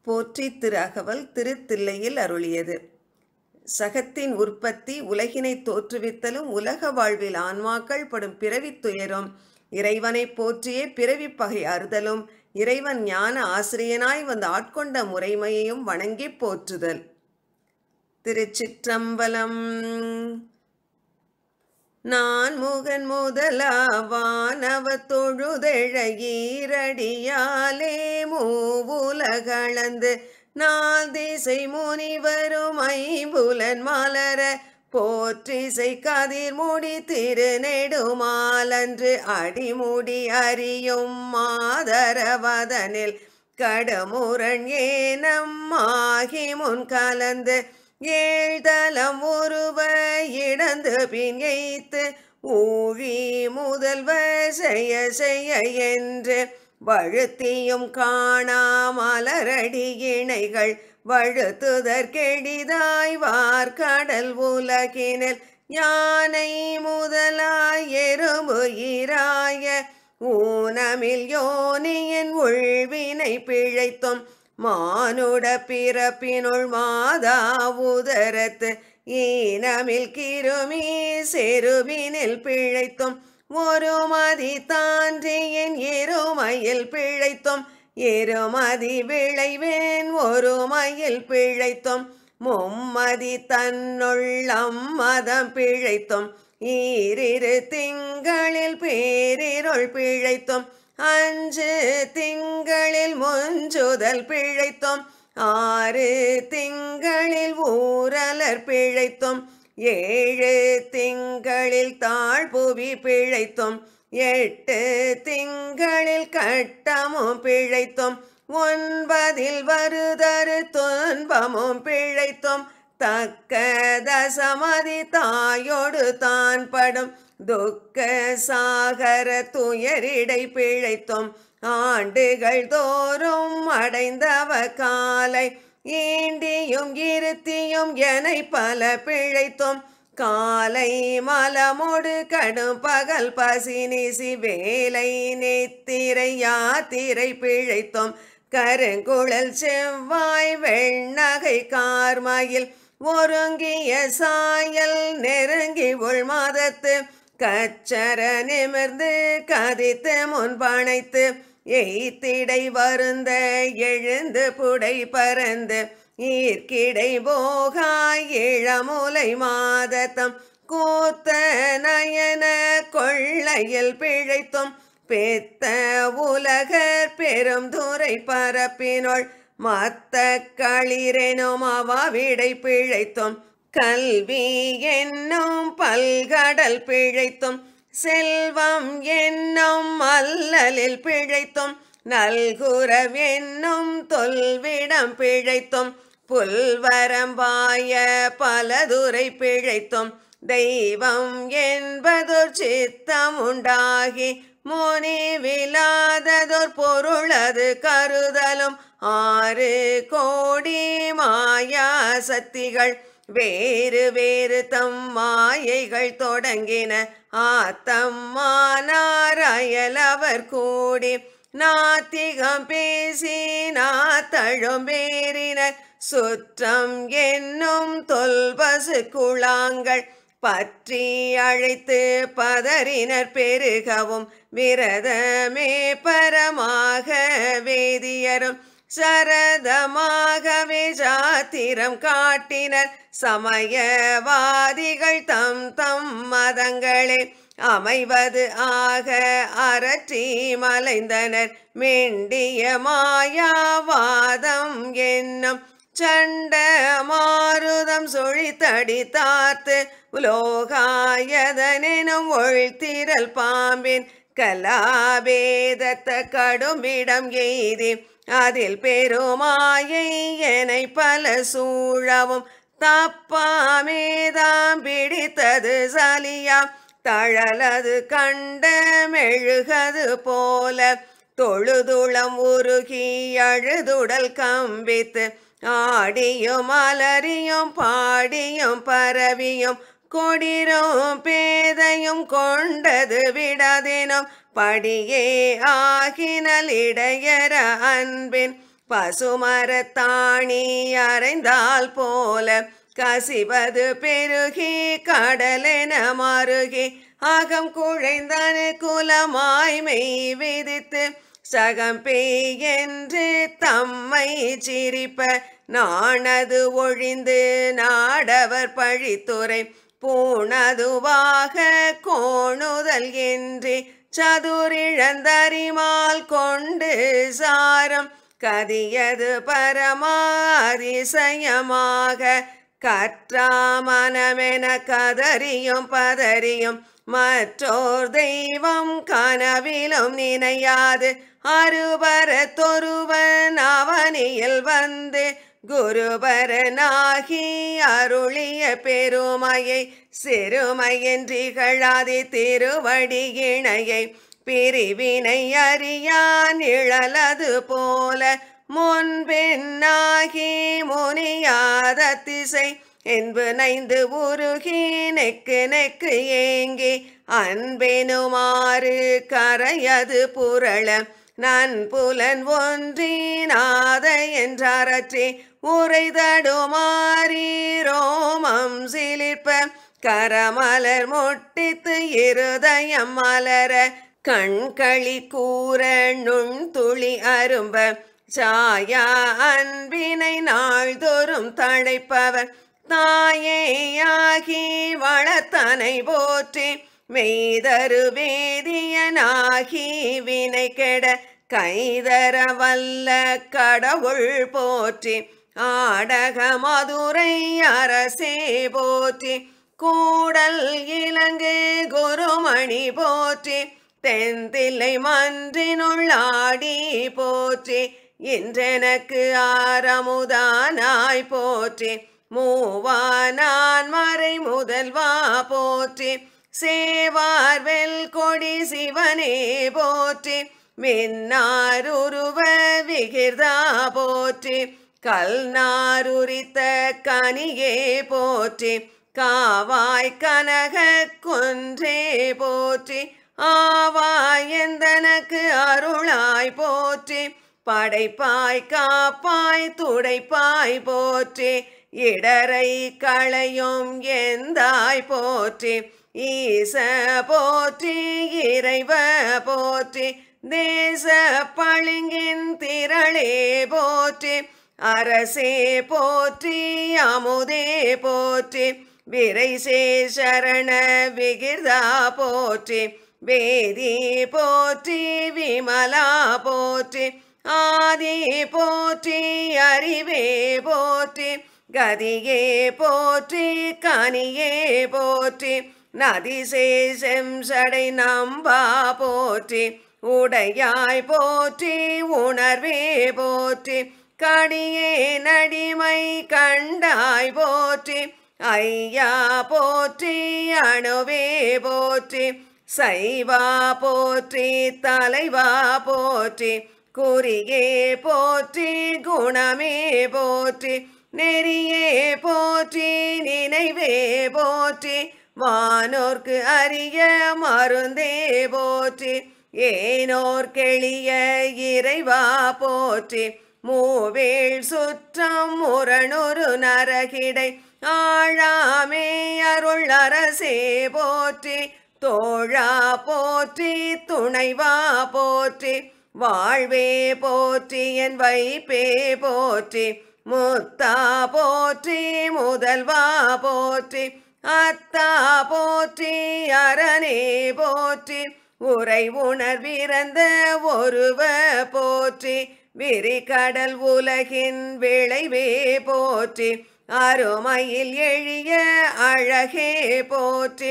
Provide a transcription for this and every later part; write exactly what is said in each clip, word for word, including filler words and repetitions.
போற்றி திரு அகவல் திருத்தில்லையில் அருளியது. சகத்தின் உற்பத்தி உலகினை தோற்றுவித்தலும் உலக வாழ்வில் ஆன்மாக்கள் படும் பிறவித் துயரும் இறைவனைப் போற்றியே பிறவிப் பகை அறுதலும் இறைவன் ஞான ஆசிரியனாய் வந்து ஆட்கொண்ட முறைமையையும் வணங்கிப் போற்றுதல். திருச்சிற்றம்பலம். நான் முகன் முதலாவானவ தொழுதெழ ஈரடியாலே மூவுலகளந்து நாள் திசை முனிவரும் ஐம்புலன் மலர போற்றிசை கதிர் முடி திருநெடுமாலன்று அடிமுடி அறியும் மாதரவதனில் கடமுரண் ஏனம்மாகி முன் கலந்து ஏழ்தலம் ஒருவ இடந்து பின் எய்த்து ஊழி முதல்வ செய்ய செய்ய என்று வழுத்தியும் காணா மலரடி இணைகள் வழுத்துதற்கெடிதாய் வார்கடல் உலகினில் யானை முதலாய் எறும்பு ஈராய ஊனமில் யோனியின் உள்வினை பிழைத்தும் மானுட பிறப்பினுள் மாதா உதரத்து ஈனமில் கிருமி செருவினில் பிழைத்தும் ஒரு மதி தான்றியின் இருமையில் பிழைத்தும் இருமதி விளைவேன் ஒரு மயில் பிழைத்தும் மும்மதி தன்னுள் அம்மதம் பிழைத்தும் ஈரிரு திங்களில் பேரிருள் பிழைத்தும் அஞ்சு திங்களில் முஞ்சுதல் பிழைத்தும் ஆறு திங்களில் ஊரலர் பிழைத்தும் ஏழு திங்களில் தாழ்புவி பிழைத்தும் எட்டு திங்களில் கட்டமும் பிழைத்தும் ஒன்பதில் வருதரு துன்பமும் பிழைத்தும் தக்க தசமதி தாயோடு தான் படும் துக்க சாகர துயரிடை பிழைத்தும் ஆண்டுகள் தோறும் அடைந்தவ காலை ஈண்டியும் இருத்தியும் எனை பல பிழைத்தும் காலை மலமோடு கடும் பகல் பசி நிசி வேலை நெத்திரை யாத்திரை பிழைத்தும் கருங்குழல் செவ்வாய் வெண்ணகை கார்மயில் ஒருங்கிய சாயல் நெருங்கி உள் மாதத்து கச்சர நிமிர்ந்து கதித்து முன்பணைத்து எய்த்திடை வருந்த எழுந்து புடை பறந்து ஈர்க்கிடை போகாய் இளமுலை மாதத்தம் கூத்த நயன கொள்ளையில் பிழைத்தும் பெத்த உலகர் பெரும் துறை பரப்பினுள் மத்த களிரெனும் அவாவிடை பிழைத்தும் கல்வி என்னும் பல்கடல் பிழைத்தும் செல்வம் என்னும் அல்லலில் பிழைத்தும் நல்குரவ் என்னும் தொல்விடம் பிழைத்தும் புல்வரம்பாய பலதுரை பிழைத்தும் தெய்வம் என்பதொரு சித்தம் உண்டாகி முனிவிலாததொரு பொருளது கருதலும் ஆறு கோடி மாயா சக்திகள் வேறு வேறு தம் மாயைகள் தொடங்கின ஆத்தம்மானாராயலவர் கூடி நாத்திகம் பேசி நாத்தழும் பேரினர் சுற்றம் என்னும் தொல்பசு குழாங்கள் பற்றி அழைத்து பதறினர் பெருகவும் விரதமே பரமாக வேதியரும் சரதமாகவே சாத்திரம் காட்டினர் சமயவாதிகள் தம் தம் மதங்களே அமைவது ஆக அரற்றி மலைந்தனர் மெண்டிய மாயாவாதம் என்னும் சண்ட மாருதம் சொழித்தடி தார்த்து உலோகாயதனும் ஒழ்த்திரல் பாம்பின் கலாபேதத்த கடும்பிடம் எய்தி அதில் பெருமாயை எனை பல சூழவும் தப்பாமேதாம் பிடித்தது சலியா தழலது கண்ட மெழுகது போல தொழுதுளம் உருகி அழுதுடல் கம்பித்து ஆடியும் அலறியும் பாடியும் பரவியும் கொடிரும் பேதையும் கொண்டது விடாதேனும் படியே ஆகினல் இடையற அன்பின் பசுமரத்தாணி அறைந்தால் போல கசிவது பெருகி கடலென மருகி அகம் குழைந்தனு குலமாய் மெய் விதித்து சகம்பேய் என்று தம்மை சிரிப்ப நாணது ஒழிந்து நாடவர் பழித்துரை பூணதுவாக கோணுதல் என்று சதுரிழந்தரிமால் கொண்டு சாரம் கதியது பரமாதிசயமாக கற்றாமனமென கதறியும் பதறியும் மற்றோர் தெய்வம் கனவிலும் நினையாது அருபரத்தொருவன் அவனியில் வந்து குருபரனாகி அருளிய பெருமையை சிறுமையின்றிகழாதி திருவடி இணையை பிரிவினை அறியான் நிழலது போல முன்பின்னாகி முனியாத திசை என்பு நைந்து உருகி நெக்கு நெக்கு ஏங்கி அன்பெனுமாறு கரையது புரள நன்புலன் ஒன்றினாத என்றாரற்றி உரைதடுமாறி ரோமம் சிலிர்ப்ப கரமலர் முட்டித்து இருதயம் மலர கண்களி கூற நுண்துளி அரும்ப சாயா அன்பினை நாள்தோறும் தழைப்பவர் தாயேயாகி வளத்தனை போற்றி மெய்தரு வேதியனாகி வினை கெட கைதர வல்ல கடவுள் போற்றி ஆடக மதுரை அரசே போற்றி கூடல் இலங்கு குருமணி போற்றி தென்தில்லை மன்றினுள்ளாடி போற்றி இன்றெனக்கு ஆரமுதானாய் போற்றி மூவானான் மறை முதல்வா போற்றி சேவார் வெல் கொடி சிவனே போற்றி மின்னாருருவ விகிர்தா போற்றி கல்நாருரித்த கனியே போற்றி காவாய் கனக குன்றே போற்றி ஆவாய் எந்தனக்கு அருளாய் போற்றி படைப்பாய் காப்பாய் துடைப்பாய் போற்றி இடரை களையும் எந்தாய் போற்றி ஈச போற்றி இறைவ போற்றி தேச பளிங்கின் திரளே போற்றி அரசே போற்றி அமுதே போற்றி விரைசே சரண விகிர்தா போற்றி வேதி போற்றி விமலா போற்றி ஆதி போற்றி அறிவே போற்றி கதியே போற்றி கனியே போற்றி நதிசேஷம் சடை நம்பா போற்றி உடையாய் போற்றி உணர்வே போற்றி கடியே நடிமை கண்டாய் போற்றி ஐயா போற்றி அணுவே போற்றி சைவா போற்றி தலைவா போற்றி குறியே போற்றி குணமே போற்றி நெறியே போற்றி நினைவே போற்றி வானோர்க்கு அரிய மருந்தே போற்றி ஏனோர்க்கெளிய இறைவா போற்றி மூவேள் சுற்றம் முரணொரு நரகிடை ஆழாமே அருள் அரசே போற்றி தோழா போற்றி துணைவா போற்றி வாழ்வே போற்றி என் வைப்பே போற்றி முத்தா போற்றி முதல்வா போற்றி அத்தா போற்றி அரணே போற்றி உரை உணர்விறந்த ஒருவ போற்றி விரிகடல் உலகின் விளைவே போற்றி அருமையில் எழிய அழகே போற்றி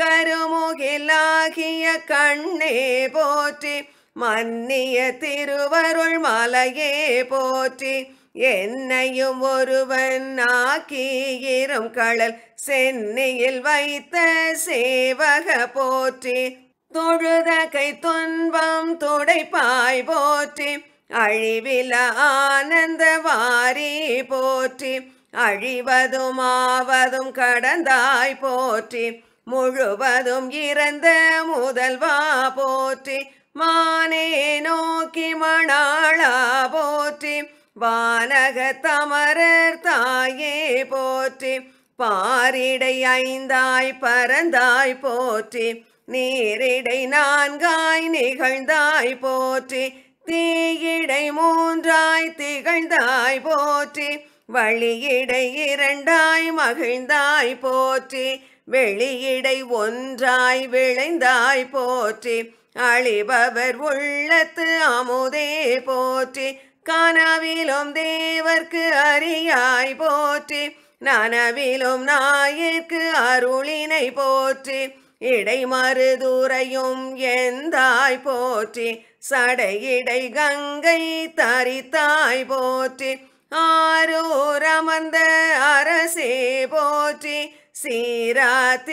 கருமுகிலாகிய கண்ணே போற்றி மன்னிய திருவருள் மலையே போற்றி என்னையும் ஒருவன் ஆக்கியிரும் கடல் சென்னையில் வைத்த சேவக போற்றி தொழுத கை துன்பம் துடைப்பாய் போற்றி அழிவில ஆனந்த வாரி போற்றி அழிவதும் ஆவதும் கடந்தாய் போற்றி முழுவதும் இறந்த முதல்வா போற்றி மானே நோக்கி மணாளா போற்றி வானக தமரர் தாயே போற்றி பாரிடை ஐந்தாய் பரந்தாய் போற்றி நீரிடை நான்காய் நிகழ்ந்தாய் போற்றி தீயிடை மூன்றாய் திகழ்ந்தாய் போற்றி வழியிடை இரண்டாய் மகிழ்ந்தாய் போற்றி வெளியிடை ஒன்றாய் விளைந்தாய் போற்றி அழிபவர் உள்ளத்து அமுதே போற்றி கனவிலும் தேவர்க்கு அறியாய் போற்றி நனவிலும் நாயிற்கு அருளினை போற்றி இடை மருதுரையும் எந்தாய் போற்றி சடையிடை கங்கை தரித்தாய் போற்றி ஆரூர் அமர்ந்த அரசே போற்றி சீரா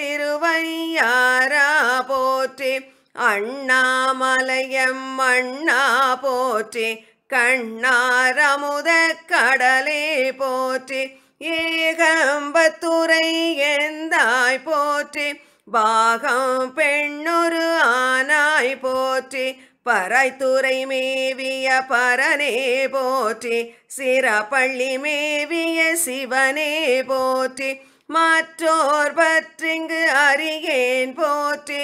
திருவையாரா போற்றி அண்ணாமலையம் அண்ணா போற்றி கண்ணாரமுத கடலே போற்றி ஏகம்பத்துரை எந்தாய் போற்றி பாகம் பெண்ணொரு ஆனாய் போற்றி பறைத்துறை மேவிய பரனே போற்றி சிறப்பள்ளி மேவிய சிவனே போற்றி மற்றோர் பற்றிங்கு அறியேன் போற்றி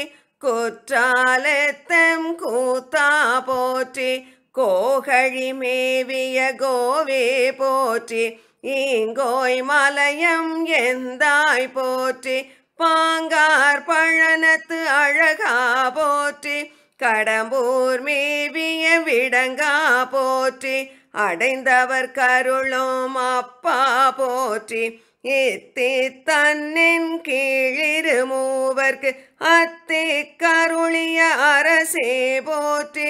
குற்றாலத்தம் கூத்தா போற்றி கோகழி மேவிய கோவே போற்றி ஈங்கோய் மலையம் எந்தாய் போற்றி பாங்கார் பழனத்து அழகா போற்றி கடம்பூர் மேவிய விடங்கா போற்றி அடைந்தவர் கருளும் அப்பா போற்றி இத்தி தன்னின் கீழிரு மூவர்க்கு அத்தே கருளிய அரசே போற்றி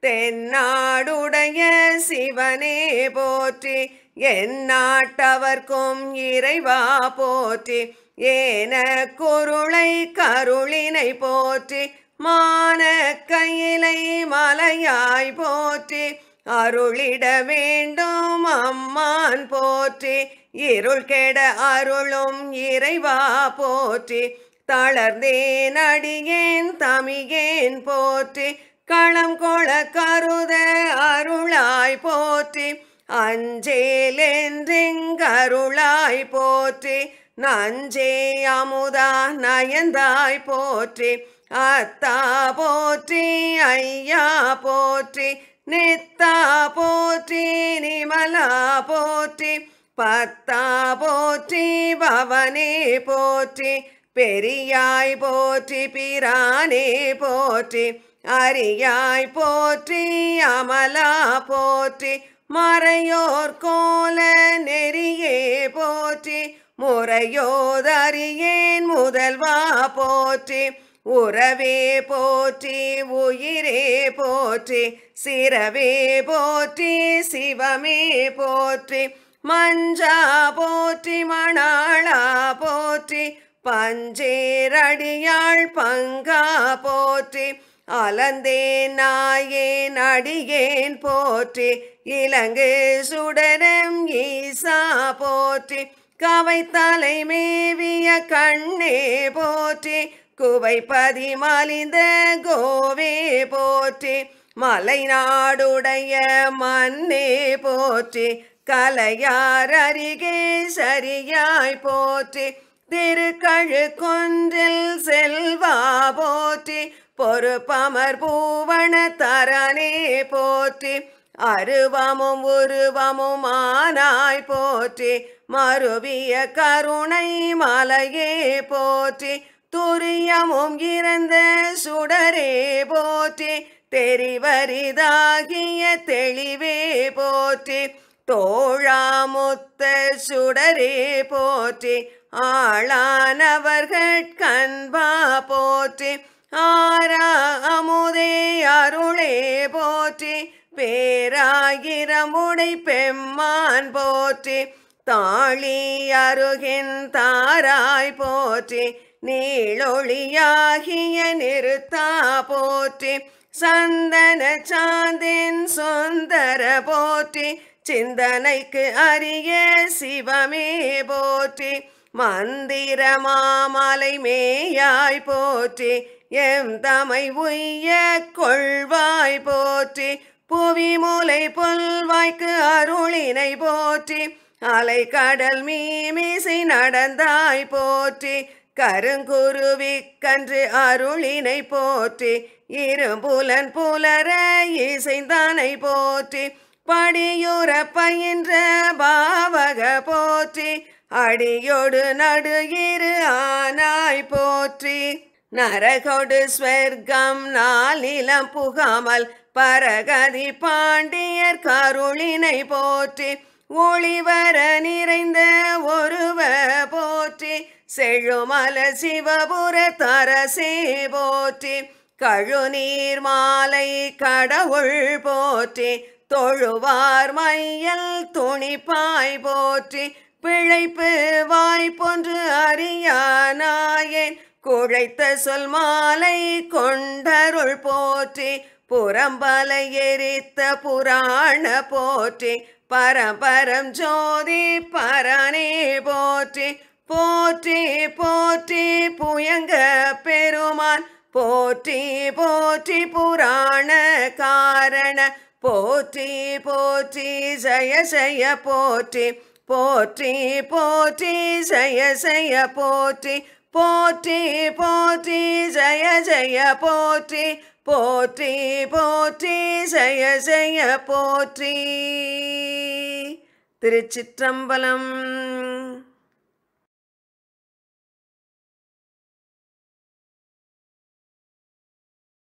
தென்னாடுடைய சிவனே போற்றி எந்நாட்டவர்க்கும் இறைவா போற்றி ஏன குருளை கருளினை போற்றி மான கையிலை மலையாய் போற்றி அருளிட வேண்டும் அம்மான் போற்றி இருள் கெட அருளும் இறைவா போற்றி தளர்ந்தேன் அடியேன் தமியேன் போற்றி களம் கொள கருத அருளாய் போற்றி அஞ்சேலென்றெங்கருளாய் போற்றி நஞ்சே அமுதா நயந்தாய் போற்றி அத்தா போற்றி ஐயா போற்றி நித்தா போற்றி நிமலா போற்றி பத்தா போற்றி பவனே போற்றி பெரியாய் போற்றி பிரானே போற்றி அரியாய் போற்றி அமலா போற்றி மறையோர் கோல நெறியே போற்றி முறையோதறியேன் முதல்வா போற்றி உறவே போற்றி உயிரே போற்றி சிரவே போற்றி சிவமே போற்றி மஞ்சா போற்றி மணாளா போற்றி பஞ்சேரடியாள் பங்கா போற்றி அலந்தேன் நாயேன் அடியேன் போற்றி இலங்கு சுடரம் ஈசா போற்றி கவை தலை மேவிய கண்ணே போற்றி குவைப்பதி மலிந்த கோவே போற்றி மலை நாடுடைய மன்னே போற்றி கலையார் அருகே சரியாய் போற்றி திருக்கழு கொன்றில் செல்வா போற்றி பொறுப்பமர் பூவன தரனே போற்றி அருவமும் உருவமும் ஆனாய் போற்றி மருவிய கருணை மலையே போற்றி துரியமும் இறந்த சுடரே போற்றி தெரிவரிதாகிய தெளிவே போற்றி தோழாமுத்த சுடரே போற்றி ஆளானவர்கண்பா போற்றி ஆரா அமுதே அருளே போற்றி பேராயிரமுடை பெம்மான் போற்றி தாளி அருகின் தாராய் போற்றி நீளொளியாகிய நிறுத்தா போற்றி சந்தன சாந்தின் சுந்தர போற்றி சிந்தனைக்கு அரிய சிவமே போற்றி மந்திர மாமலை மேயாய் போற்றி எம் தமை உய்ய கொள்வாய் போற்றி புவி மூலை புல்வாய்க்கு அருளினை போற்றி அலை கடல் மீமிசை நடந்தாய் போற்றி கருங்குருவி கன்று அருளினை போற்றி இரும்புலன் புலர இசைந்தானை போற்றி படியுற பயின்ற பாவக போற்றி அடியோடு நடு இரு ஆனாய் போற்றி நரகொடு ஸ்வர்க்கம் நாளிலம் புகாமல் பரகதி பாண்டியர் கருளினை போற்றி ஒளிவர நிறைந்த ஒருவ போற்றி செழுமல சிவபுர தரசே போற்றி கழுநீர் மாலை கடவுள் போற்றி தொழுவார் மையல் துணிப்பாய் போற்றி பிழைப்பு வாய்ப்பொன்று அறியானாயேன் குழைத்த சொல் மாலை கொண்டருள் போற்றி புறம்பலை எரித்த புராண போற்றி பரம்பரம் ஜோதி பரனே போற்றி போற்றி போற்றி புயங்க பெருமான் போற்றி போற்றி புராண காரண போற்றி போற்றி ஜய ஜய போற்றி போற்றி போற்றி ஜய ஜய போற்றி போற்றி போற்றி ஜய ஜய போற்றி போற்றி போற்றி ஜய ஜய போற்றி. திருச்சிற்றம்பலம்.